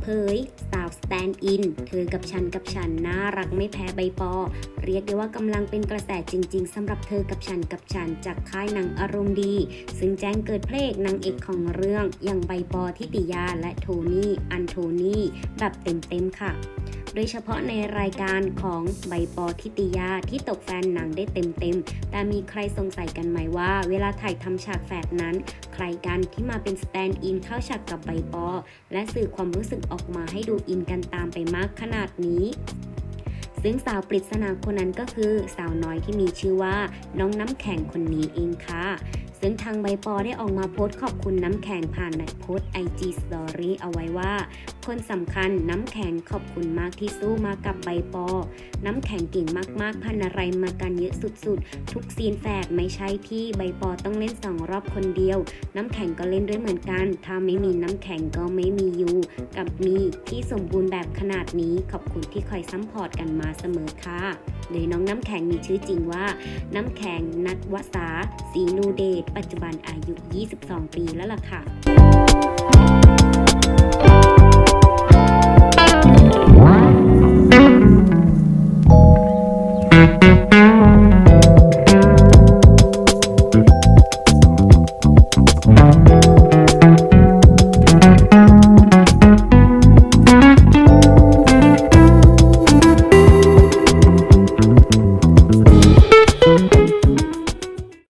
เผยสาวสแตนด์อินเธอกับฉันน่ารักไม่แพ้ใบปอเรียกได้ว่ากำลังเป็นกระแสจริงๆสำหรับเธอกับฉันจากค่ายหนังอารมณ์ดีซึ่งแจ้งเกิดเพลงนางเอกของเรื่องอย่างใบปอทิติยาและโทนี่อันโทนี่แบบเต็มๆค่ะโดยเฉพาะในรายการของใบปอทิติยาที่ตกแฟนหนังได้เต็มแต่มีใครสงสัยกันไหมว่าเวลาถ่ายทำฉากแฝดนั้นใครกันที่มาเป็นสแตนด์อินเข้าฉากกับใบปอและสื่อความรู้สึกออกมาให้ดูอินกันตามไปมากขนาดนี้ซึ่งสาวปริศนาคนนั้นก็คือสาวน้อยที่มีชื่อว่าน้องน้ำแข็งคนนี้เองค่ะซึ่งทางใบปอได้ออกมาโพสต์ขอบคุณน้ำแข็งผ่านในโพสต์ IG Story เอาไว้ว่าคนสำคัญน้ำแข็งขอบคุณมากที่สู้มากับใบปอน้ำแข็งเก่งมากๆพันอะไรมากันเยอะสุดๆทุกซีนแฝดไม่ใช่ที่ใบปอต้องเล่น2 รอบคนเดียวน้ำแข็งก็เล่นด้วยเหมือนกันถ้าไม่มีน้ำแข็งก็ไม่มียูกับมีที่สมบูรณ์แบบขนาดนี้ขอบคุณที่คอยซัพพอร์ตกันมาเสมอค่ะโดยน้องน้ำแข็งมีชื่อจริงว่าน้ำแข็งนัทวสาศรีนูเดชปัจจุบันอายุ22 ปีแล้วล่ะค่ะ